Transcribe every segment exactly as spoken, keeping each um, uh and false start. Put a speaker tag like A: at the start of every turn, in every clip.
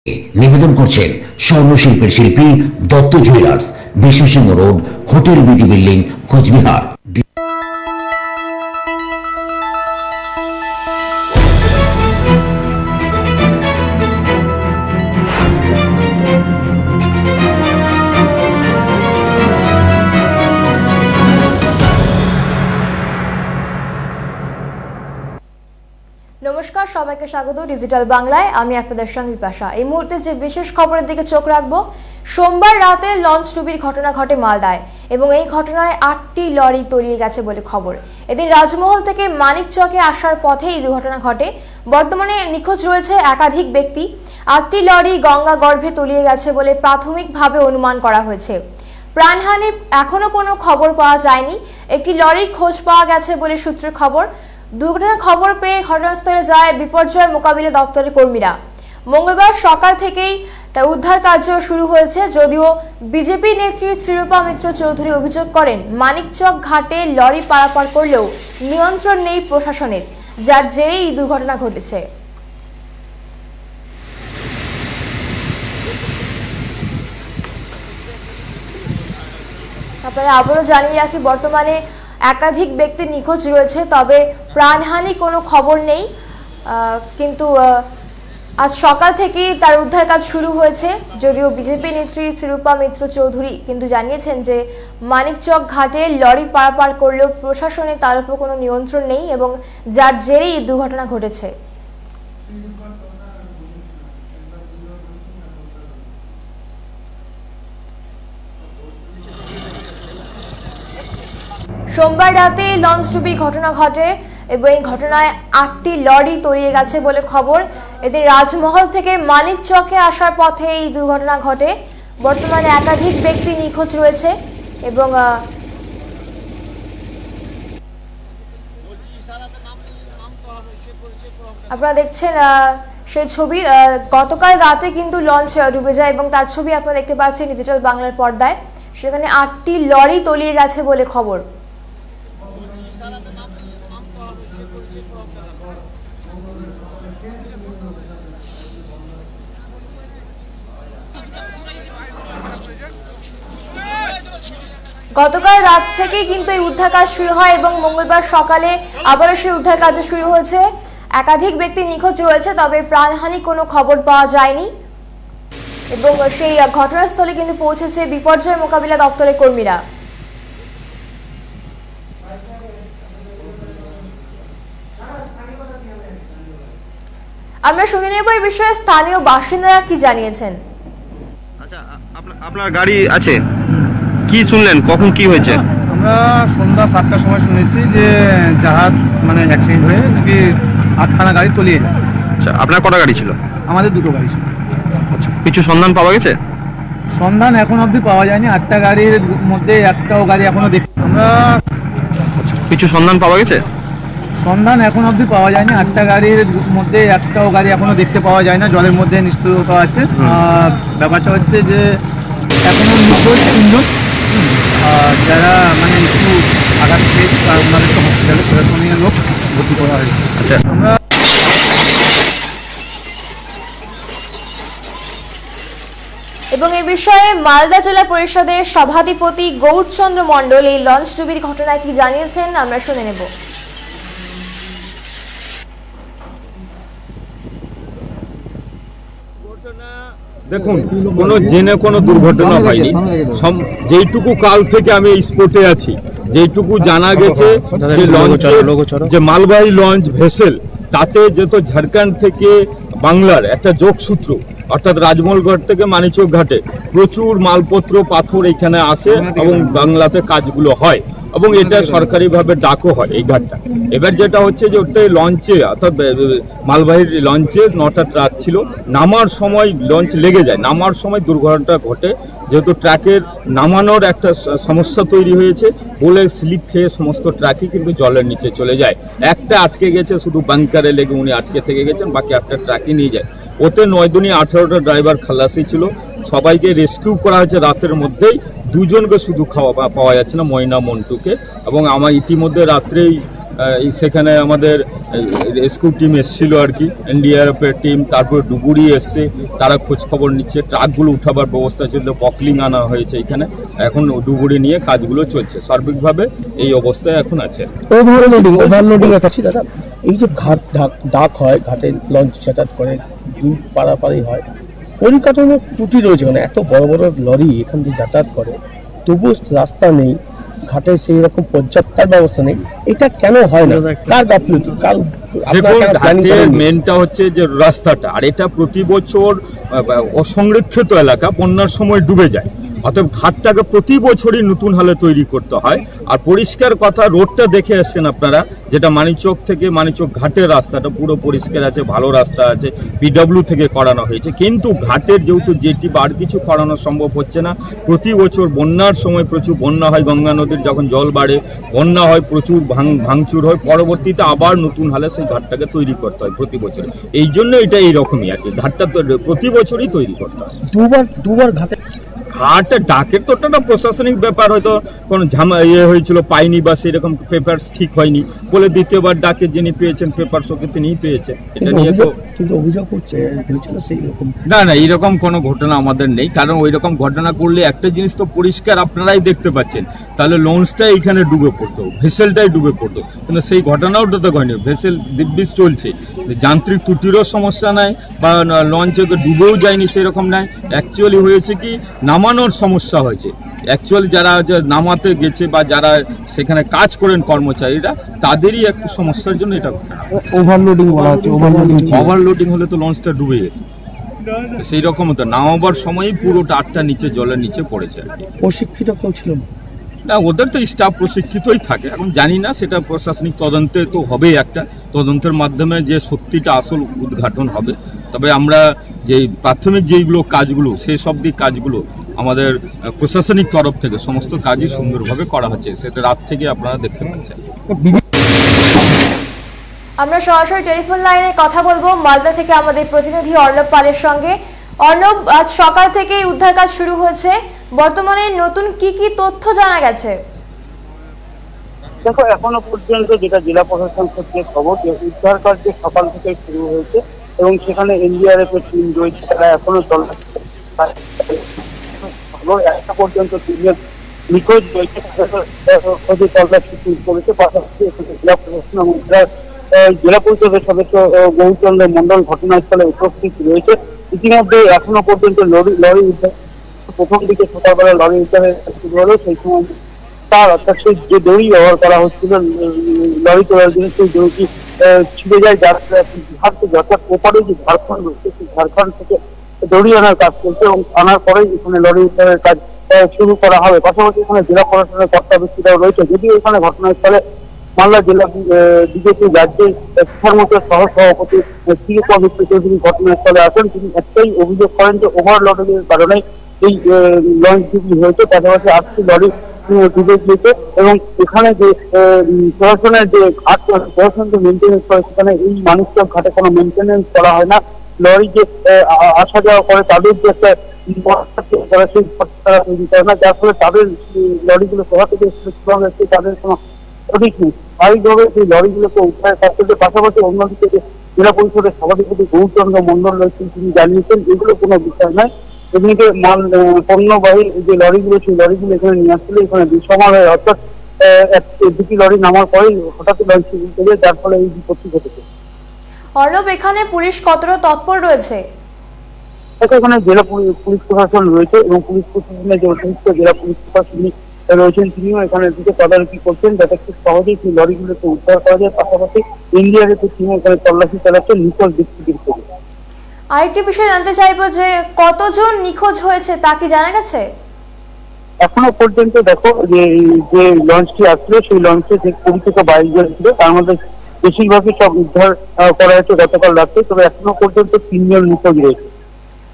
A: নিবেদন করছেন স্বর্ণশিল্পের শিল্পী Dutta jewellers, Biswasingha road, hotel BT building, Coochbehar.
B: নমস্কার, সবাইকে স্বাগত ডিজিটাল বাংলায়। আমি আপনাদের সঙ্গে বিপাশা। এই মুহূর্তে যে বিশেষ খবরের দিকে চোখ রাখবো, সোমবার রাতে লঞ্চ ডুবির ঘটনা ঘটে মালদায় এবং এই ঘটনায় আটটি লরি তলিয়ে গেছে বলে খবর। এদিন রাজমহল থেকে মানিকচকে আসার পথে এই দুর্ঘটনা ঘটে। বর্তমানে নিখোঁজ রয়েছে একাধিক ব্যক্তি। আটটি লরি গঙ্গা গর্ভে তলিয়ে গেছে বলে প্রাথমিকভাবে অনুমান করা হয়েছে। প্রাণহানির এখনো কোনো খবর পাওয়া যায়নি। একটি লরির খোঁজ পাওয়া গেছে বলে সূত্রের খবর। দুর্ঘটনার খবর পেয়ে ঘটনাস্থলে যায় বিপর্যয় মোকাবিলা দপ্তরের কর্মীরা। মঙ্গলবার সকাল থেকেই তার উদ্ধার কার্য শুরু হয়েছে। যদিও বিজেপি নেত্রী শ্রীরূপা মিত্র চৌধুরী অভিযোগ করেন, মানিকচক ঘাটে লরি পারাপার করলেও নিয়ন্ত্রণ নেই প্রশাসনের, যার জেরেই এই দুর্ঘটনা ঘটেছে। আপনাদের আবারও জানিয়ে রাখি, বর্তমানে একাধিক ব্যক্তি নিখোঁজ রয়েছে, তবে প্রাণহানি কোনো খবর নেই। কিন্তু আজ সকাল থেকেই তার উদ্ধার কাজ শুরু হয়েছে। যদিও বিজেপি নেত্রী শ্রীরূপা মিত্র চৌধুরী কিন্তু জানিয়েছেন যে মানিকচক ঘাটে লরি পারাপার করলেও প্রশাসনের তার উপর কোনো নিয়ন্ত্রণ নেই এবং যার জেরেই এই দুর্ঘটনা ঘটেছে। সোমবার রাতে লঞ্চ ডুবির ঘটনা ঘটে এবং এই ঘটনায় আটটি লরি তলিয়ে গেছে বলে খবর। এদিন রাজমহল থেকে মানিকচকে আসার পথে এই দুর্ঘটনা ঘটে। বর্তমানে একাধিক ব্যক্তি নিখোঁজ রয়েছে এবং আপনারা দেখছেন সেই ছবি। গতকাল রাতে কিন্তু লঞ্চ ডুবে যায় এবং তার ছবি আপনারা দেখতে পাচ্ছেন ডিজিটাল বাংলার পর্দায়। সেখানে আটটি লরি তলিয়ে গেছে বলে খবর। গতকাল রাত থেকেই কিন্তু এই উদ্ধার কাজ শুরু হয় এবং মঙ্গলবার সকালে আবারও সেই উদ্ধার কাজ শুরু হয়েছে। একাধিক ব্যক্তি নিখোঁজ রয়েছে, তবে প্রাণহানি কোনো খবর পাওয়া যায়নি এবং সেই ঘটনাস্থলে কিন্তু পৌঁছেছে বিপর্যয় মোকাবিলা দপ্তরের কর্মীরা। আমরা শুনে নেব এই বিষয়ে স্থানীয় বাসিন্দারা কি জানিয়েছেন।
C: আচ্ছা, আপনার গাড়ি আছে, কি শুনলেন, কখন কি হয়েছে?
D: আমরা সন্ধ্যা সাতটার সময় শুনেছি যে জাহাজ মানে অ্যাক্সিডেন্ট হয়ে নাকি আটখানা গাড়ি তলিয়ে যায়।
C: আচ্ছা, আপনার কটা গাড়ি ছিল?
D: আমাদের দুটো গাড়ি ছিল।
C: আচ্ছা, কিছু সন্ধান পাওয়া গেছে?
D: সন্ধান এখন অবধি পাওয়া যায়নি। আটটা গাড়ির মধ্যে একটাও গাড়ি এখনো দেখি আমরা।
C: আচ্ছা, কিছু সন্ধান পাওয়া গেছে?
D: সন্ধান এখন অবধি পাওয়া যায়নি। আটটা গাড়ির মধ্যে একটাও গাড়ি এখনো দেখতে পাওয়া যায় না, জলের মধ্যে নিশ্চয়তা আছে। ব্যাপারটা হচ্ছে যে এখনো নিখোঁজ তিনজন, যারা মানে একটু আঘাত পেয়েছে ওনাদেরকে হসপিটালে প্রশাসনীয় লোক ভর্তি করা হয়েছে।
C: আচ্ছা, আমরা
B: এবং এই বিষয়ে মালদা জেলা পরিষদের সভাধিপতি গৌরচন্দ্র মণ্ডল এই লঞ্চ ডুবির ঘটনায় কি জানিয়েছেন আমরা শুনে নেব।
E: দেখুন, কোনো জেনে কোনো দুর্ঘটনা হয়নি। যেইটুকু কাল থেকে আমি এই স্পটে আছি, যেইটুকু জানা গেছে যে লঞ্চ, যে মালবাহী লঞ্চ ভেসেল, তাতে যেহেতু ঝাড়খণ্ড থেকে বাংলার একটা যোগসূত্র, অর্থাৎ রাজমহলঘাট থেকে মানিকচক ঘাটে প্রচুর মালপত্র পাথর এখানে আসে এবং বাংলাতে কাজগুলো হয় এবং এটা সরকারিভাবে ডাকও হয় এই ঘাটটা। এবার যেটা হচ্ছে যে ওটাই লঞ্চে, অর্থাৎ মালবাহী লঞ্চে নটা ট্রাক ছিল, নামার সময় লঞ্চ লেগে যায়, নামার সময় দুর্ঘটনা ঘটে। যেহেতু ট্রাকের নামানোর একটা সমস্যা তৈরি হয়েছে বলে স্লিপ খেয়ে সমস্ত ট্রাকই কিন্তু জলের নিচে চলে যায়। একটা আটকে গেছে, শুধু বাংকারে লেগে উনি আটকে থেকে গেছেন, বাকি একটা ট্রাকই নিয়ে যায়। ওতে নয় দুনি আঠারোটা ড্রাইভার খালাসি ছিল, সবাইকে রেস্কিউ করা হয়েছে রাতের মধ্যেই। দুজনকে শুধু খাওয়া পাওয়া যাচ্ছে না, ময়না মন্টুকে, এবং আমার ইতিমধ্যে রাত্রেই সেখানে আমাদের রেস্কিউ টিম এসেছিল আর কি, এনডিআরএফের টিম, তারপরে ডুবুরি এসছে, তারা খোঁজ খবর নিচ্ছে, ট্রাকগুলো উঠাবার ব্যবস্থা চলছে, পকলিং আনা হয়েছে এখানে, এখন ডুবুরি নিয়ে কাজগুলো চলছে, সার্বিকভাবে এই অবস্থায় এখন আছে।
F: ওভারলোডিং ওভারলোডিং আছে দাদা, এই যে ঘাট ডাক হয়, ঘাটে লঞ্চ যাতায়াত করে, পারাপারি হয়, পরিকাঠামো ত্রুটি রয়েছে, মানে এত বড় বড় লরি এখান দিয়ে যাতায়াত করে, তবু রাস্তা নেই, ঘাটে সেই রকম পর্যাপ্ত ব্যবস্থা নেই, এটা কেন হয় না? কার গাফিলতি? কার?
E: মেনটা হচ্ছে যে রাস্তাটা, আর এটা প্রতি বছর অসংরক্ষিত এলাকা, বন্যার সময় ডুবে যায়, অতএব ঘাটটাকে প্রতি বছরই নতুন হালে তৈরি করতে হয়। আর পরিষ্কার কথা, রোডটা দেখে এসছেন আপনারা, যেটা মানিকচক থেকে মানিকচক ঘাটের রাস্তাটা পুরো পরিষ্কার আছে, ভালো রাস্তা আছে, পিডব্লিউ থেকে করানো হয়েছে, কিন্তু ঘাটের যেহেতু জেটি বা আর কিছু করানো সম্ভব হচ্ছে না, প্রতি বছর বন্যার সময় প্রচুর বন্যা হয়, গঙ্গা নদীর যখন জল বাড়ে বন্যা হয়, প্রচুর ভাঙ ভাঙচুর হয়, পরবর্তীতে আবার নতুন হালে সেই ঘাটটাকে তৈরি করতে হয় প্রতি বছরে। এই জন্য এটা এইরকমই আর কি, ঘাটটা প্রতি বছরই তৈরি করতে হয়।
F: দুবার দুবার ঘাটে
E: ঘাটে ডাকের তো একটা প্রশাসনিক ব্যাপার, হয়তো কোনো ঝামা ইয়ে হয়েছিল, পাইনি বা সেরকম পেপার ঠিক হয়নি বলে দ্বিতীয়বার ডাকে যিনি পেয়েছেন পেপার ওকে তিনিই পেয়েছেন। এটা নিয়ে তো
F: কিন্তু অভিযোগ করছে সেই রকম
E: না না, এইরকম কোনো ঘটনা আমাদের নেই, কারণ ওই রকম ঘটনা করলে একটা জিনিস তো পরিষ্কার আপনারাই দেখতে পাচ্ছেন, তাহলে লঞ্চটাই এখানে ডুবে পড়তো, ভেসেলটাই ডুবে পড়তো, কিন্তু সেই ঘটনাও তো হয়নি, ভেসেল দিব্যিস চলছে, যান্ত্রিক ত্রুটিরও সমস্যা নাই বা লঞ্চে ডুবেও যায়নি সেরকম নাই। অ্যাকচুয়ালি হয়েছে কি, নামানোর সমস্যা হয়েছে, অ্যাকচুয়ালি যারা নামাতে গেছে বা যারা সেখানে কাজ করেন কর্মচারীরা, তাদেরই একটু সমস্যার জন্য এটা
F: ওভারলোডিং বলা হচ্ছে। ওভারলোডিং
E: ওভারলোডিং হলে তো লঞ্চটা ডুবে যেত, সেই রকম তো নামাবার সময়ই পুরো টাটটা নিচে জলের নিচে পড়েছে আর কি।
F: প্রশিক্ষিত কেউ ছিল না?
E: না, ওদের তো স্টাফ প্রশিক্ষিতই থাকে, এখন জানি না, সেটা প্রশাসনিক তদন্তে তো হবেই, একটা তদন্তের মাধ্যমে যে সত্যিটা আসল উদ্ঘাটন হবে। তবে আমরা যে প্রাথমিক যেইগুলো কাজগুলো, সেই সব দিক কাজগুলো আমাদের প্রশাসনিক তরফ থেকে সমস্ত কাজই সুন্দরভাবে করা হচ্ছে, সেটা রাত থেকে আপনারা দেখতে পাচ্ছেন।
B: আমরা সরাসরি টেলিফোন লাইনে কথা বলবো মালদা থেকে আমাদের প্রতিনিধি অর্ণব পালের সঙ্গে। অর্ণব, আজ সকাল থেকেই উদ্ধার কাজ শুরু হয়েছে, বর্তমানে নতুন কি কি তথ্য জানা গেছে?
G: দেখো, এখনো পর্যন্ত যেটা জেলা প্রশাসন সূত্রে খবর, যে উদ্ধার কাজ সকাল থেকে শুরু হয়েছে এবং সেখানে এনডিআরএফ এর টিম রয়েছে, তারা এখনো তল্লাশি একটা পর্যন্ত তিনজন নিখোঁজ রয়েছে, খোঁজে তল্লাশি শুরু করেছে। পাশাপাশি জেলা প্রশাসন এবং জেলা পরিষদের সদস্য গৌরচন্দ্র মন্ডল ঘটনাস্থলে উপস্থিত রয়েছে। ইতিমধ্যে এখনো পর্যন্ত লরি লরি উদ্ধার, প্রথম দিকে সকালবেলা লরি উদ্ধারে শুরু হলো, সেই সময় তার অর্থাৎ সেই যে দড়ি ব্যবহার করা হচ্ছিল লরি তোলার জন্য, সেই দড়িটি ছিঁড়ে যায়, যার বিহার থেকে অর্থাৎ ওপারে যে ঝাড়খণ্ড রয়েছে, সেই ঝাড়খণ্ড থেকে দড়ি আনার কাজ করছে এবং আনার পরেই এখানে লরি উদ্ধারের কাজ শুরু করা হবে। পাশাপাশি এখানে জেলা প্রশাসনের কর্তা ব্যক্তিরাও রয়েছে, যদিও এখানে ঘটনাস্থলে মালদা জেলা বিজেপি রাজ্যের প্রধানমন্ত্রীর সহ সভাপতি শ্রীপদ চৌধুরী ঘটনাস্থলে আসেন। তিনি একটাই অভিযোগ করেন যে ওভারলোডিং এর কারণে এই লঞ্চ ডুবি হয়েছে, পাশাপাশি আটটি লরি ডুবে গিয়েছে এবং এখানে যে প্রশাসনের যে ঘাট প্রশাসন যে মেনটেন্যান্স করে, সেখানে এই মানুষজন ঘাটে কোনো মেনটেন্যান্স করা হয় না। লরি যে আসা যাওয়া করে তাদের যে একটা সেই তারা তৈরি করে না, যার ফলে তাদের লরিগুলো কোথা থেকে এসেছে তাদের কোনো সঠিক নেই। স্বাভাবিকভাবে সেই লরিগুলোকে উদ্ধার করতে, পাশাপাশি অন্যদিকে যে জেলা পরিষদের সভাধিপতি গৌরচন্দ্র মন্ডল রয়েছেন, তিনি জানিয়েছেন এগুলো কোনো বিষয় নয়, এমনিতে মাল পণ্যবাহী যে লরিগুলো, সেই লরিগুলো এখানে নিয়ে আসলে এখানে বিসমাল হয়, অর্থাৎ দুটি লরি নামার পরেই হঠাৎ লঞ্চ চলে যায়, যার ফলে এই বিপত্তি ঘটেছে।
B: অর্ণব, এখানে পুলিশ কতটা তৎপর রয়েছে?
G: এখানে জেলা পুলিশ প্রশাসন রয়েছে এবং পুলিশ প্রশাসনের যে অতিরিক্ত জেলা পুলিশ প্রশাসনী রয়েছেন, তিনিও এখানে দিকে তদারকি করছেন যাতে খুব সহজেই সেই লরিগুলোকে উদ্ধার করা যায়। পাশাপাশি এনডিআরএফ এর টিমও এখানে তল্লাশি চালাচ্ছে নিখোঁজ ব্যক্তিদের খোঁজে।
B: আরেকটি বিষয় জানতে চাইবো যে কতজন নিখোঁজ হয়েছে তা কি জানা গেছে?
G: এখনো পর্যন্ত দেখো যে যে লঞ্চটি আসছিল, সেই লঞ্চে যে কুড়ি থেকে বাইশ জন ছিল, তার মধ্যে বেশিরভাগই সব উদ্ধার করা হয়েছে গতকাল রাতে, তবে এখনো পর্যন্ত তিনজন নিখোঁজ রয়েছে।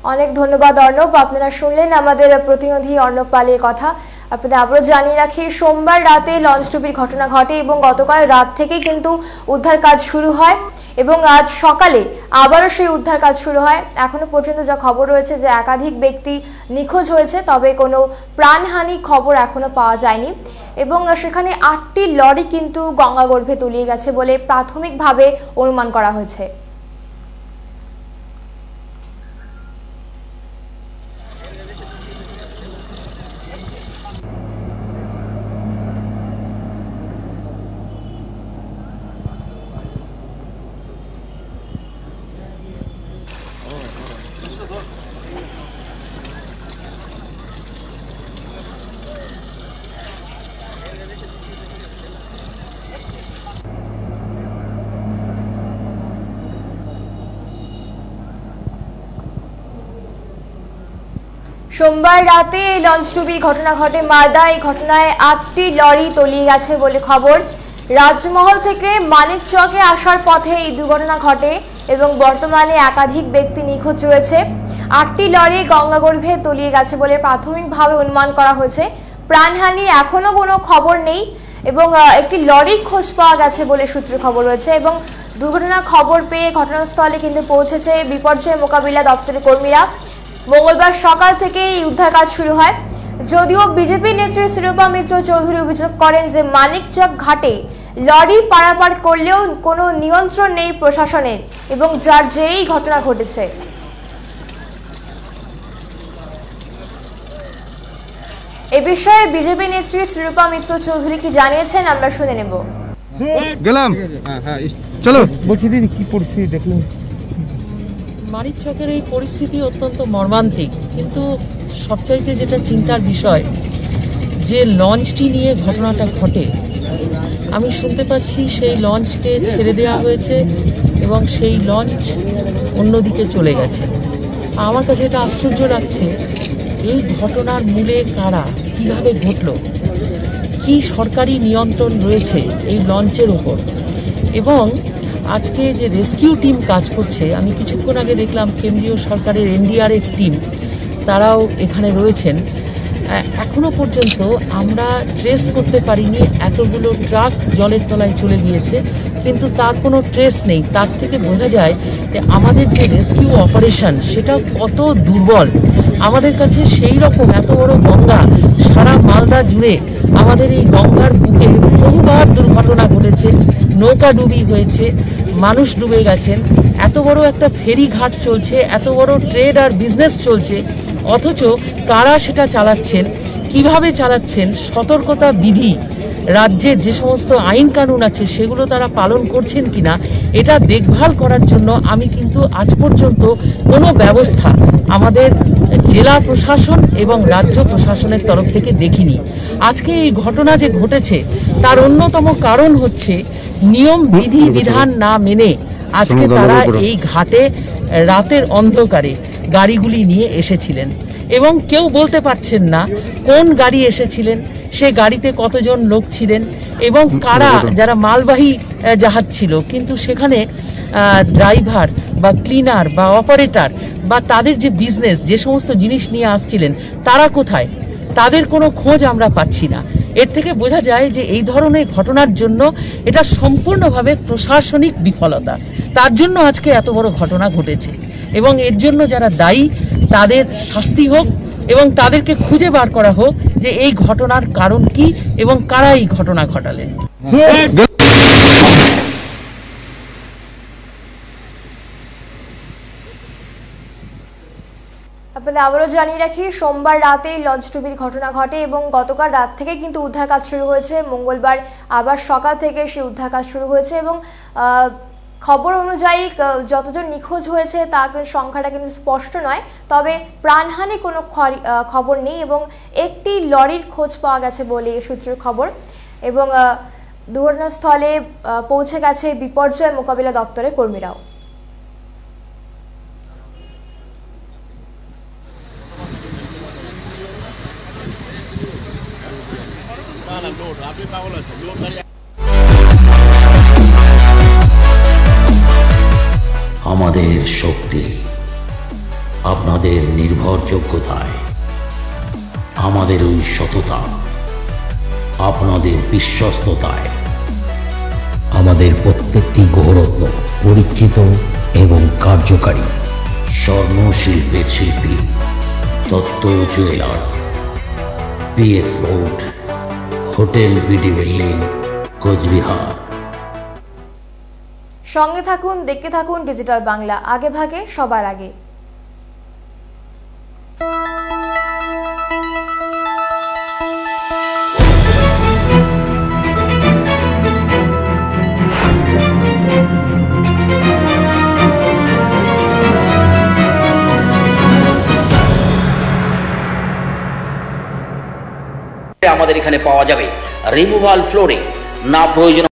B: অনেক ধন্যবাদ অর্ণব। আপনারা শুনলেন আমাদের প্রতিনিধি অর্ণব পালের কথা। আপনাদের আবারও জানিয়ে রাখি, সোমবার রাতে লঞ্চডুবির ঘটনা ঘটে এবং গতকাল রাত থেকেই কিন্তু উদ্ধার কাজ শুরু হয় এবং আজ সকালে আবারও সেই উদ্ধার কাজ শুরু হয়। এখনো পর্যন্ত যা খবর রয়েছে যে একাধিক ব্যক্তি নিখোঁজ হয়েছে, তবে কোনো প্রাণহানি খবর এখনো পাওয়া যায়নি এবং সেখানে আটটি লরি কিন্তু গঙ্গাগর্ভে তলিয়ে গেছে বলে প্রাথমিকভাবে অনুমান করা হয়েছে। সোমবার রাতে এই লঞ্চডুবির ঘটনা ঘটে মালদা। এই ঘটনায় আটটি লরি তলিয়ে গেছে বলে খবর। রাজমহল থেকে মানিকচকে আসার পথে এই দুর্ঘটনা ঘটে এবং বর্তমানে একাধিক ব্যক্তি নিখোঁজ রয়েছে। আটটি লরি গঙ্গাগর্ভে তলিয়ে গেছে বলে প্রাথমিকভাবে অনুমান করা হয়েছে। প্রাণহানির এখনো কোনো খবর নেই এবং একটি লরি খোঁজ পাওয়া গেছে বলে সূত্রে খবর রয়েছে এবং দুর্ঘটনার খবর পেয়ে ঘটনাস্থলে কিন্তু পৌঁছেছে বিপর্যয় মোকাবিলা দপ্তরের কর্মীরা। মঙ্গলবার সকাল থেকে এই উদ্ধার কাজ শুরু হয়। যদিও বিজেপি নেত্রী শিরূপা মিত্র চৌধুরী অভিযোগ করেন যে মানিকচক ঘাটে লরি পারাপার করলেও কোনো নিয়ন্ত্রণ নেই প্রশাসনের এবং যার জেরেই ঘটনা ঘটেছে। এ বিষয়ে বিজেপি নেত্রী শিরূপা মিত্র চৌধুরী কি জানিয়েছেন আমরা শুনে নেব।
C: গেলাম চলো।
H: বলছি দিদি, কি পরিস্থিতি দেখলেন? মানিকচকের এই পরিস্থিতি অত্যন্ত মর্মান্তিক, কিন্তু সবচাইতে যেটা চিন্তার বিষয় যে লঞ্চটি নিয়ে ঘটনাটা ঘটে, আমি শুনতে পাচ্ছি সেই লঞ্চকে ছেড়ে দেওয়া হয়েছে এবং সেই লঞ্চ অন্যদিকে চলে গেছে। আমার কাছে এটা আশ্চর্য লাগছে, এই ঘটনার মূলে কারা, কিভাবে ঘটল, কি সরকারি নিয়ন্ত্রণ রয়েছে এই লঞ্চের ওপর। এবং আজকে যে রেস্কিউ টিম কাজ করছে, আমি কিছুক্ষণ আগে দেখলাম কেন্দ্রীয় সরকারের এনডিআরএফ টিম তারাও এখানে রয়েছেন। এখনো পর্যন্ত আমরা ট্রেস করতে পারিনি, এতগুলো ট্রাক জলের তলায় চলে গিয়েছে কিন্তু তার কোনো ট্রেস নেই। তার থেকে বোঝা যায় যে আমাদের যে রেস্কিউ অপারেশন সেটা কত দুর্বল। আমাদের কাছে সেই রকম এত বড় গঙ্গা, সারা মালদা জুড়ে আমাদের এই গঙ্গার বুকে বহুবার দুর্ঘটনা ঘটেছে, নৌকা ডুবি হয়েছে, মানুষ ডুবে গেছেন, এত বড় একটা ফেরি ঘাট চলছে, এত বড় ট্রেড আর বিজনেস চলছে, অথচ কারা সেটা চালাচ্ছেন, কিভাবে চালাচ্ছেন, সতর্কতা বিধি রাজ্যের যে সমস্ত আইন কানুন আছে সেগুলো তারা পালন করছেন কিনা এটা দেখভাল করার জন্য আমি কিন্তু আজ পর্যন্ত কোনো ব্যবস্থা আমাদের জেলা প্রশাসন এবং রাজ্য প্রশাসনের তরফ থেকে দেখিনি। আজকে এই ঘটনা যে ঘটেছে তার অন্যতম কারণ হচ্ছে নিয়ম বিধি বিধান না মেনে আজকে তারা এই ঘাটে রাতের অন্ধকারে গাড়িগুলি নিয়ে এসেছিলেন এবং কেউ বলতে পারছেন না কোন গাড়ি এসেছিলেন, সে গাড়িতে কতজন লোক ছিলেন এবং কারা, যারা মালবাহী জাহাজ ছিল কিন্তু সেখানে ড্রাইভার বা ক্লিনার বা অপারেটর বা তাদের যে বিজনেস, যে সমস্ত জিনিস নিয়ে আসছিলেন তারা কোথায়, তাদের কোনো খোঁজ আমরা পাচ্ছি না। এর থেকে বোঝা যায় যে এই ধরনের ঘটনার জন্য এটা সম্পূর্ণভাবে প্রশাসনিক বিফলতা, তার জন্য আজকে এত বড় ঘটনা ঘটেছে এবং এর জন্য যারা দায়ী তাদের শাস্তি হোক এবং তাদেরকে খুঁজে বার করা হোক যে এই ঘটনার কারণ কি এবং কারা এই ঘটনা ঘটালেন।
B: আপনাদের আবারও জানিয়ে রাখি, সোমবার রাতে লঞ্চডুবির ঘটনা ঘটে এবং গতকাল রাত থেকে কিন্তু উদ্ধার কাজ শুরু হয়েছে। মঙ্গলবার আবার সকাল থেকে সেই উদ্ধার কাজ শুরু হয়েছে এবং খবর অনুযায়ী যতজন নিখোঁজ হয়েছে তার সংখ্যাটা কিন্তু স্পষ্ট নয়, তবে প্রাণহানি কোনো খবর নেই এবং একটি লরির খোঁজ পাওয়া গেছে বলে সূত্রের খবর এবং দুর্ঘটনাস্থলে পৌঁছে গেছে বিপর্যয় মোকাবিলা দপ্তরের কর্মীরাও।
A: আমাদের শক্তি, আপনাদের নির্ভরযোগ্যতায়, আমাদের ওই সততা, আপনাদের বিশ্বস্ততায়, আমাদের প্রত্যেকটি গৌরত্ন পরীক্ষিত এবং কার্যকারী। স্বর্ণ শিল্পের শিল্পী Dutta jewellers, PS road, hotel BD building, Coochbehar.
B: সঙ্গে থাকুন, দেখতে থাকুন ডিজিটাল বাংলা, আগে ভাগে সবার আগে।
I: আমাদের এখানে পাওয়া যাবে রিমুভাল ফ্লোরিং, না প্রয়োজন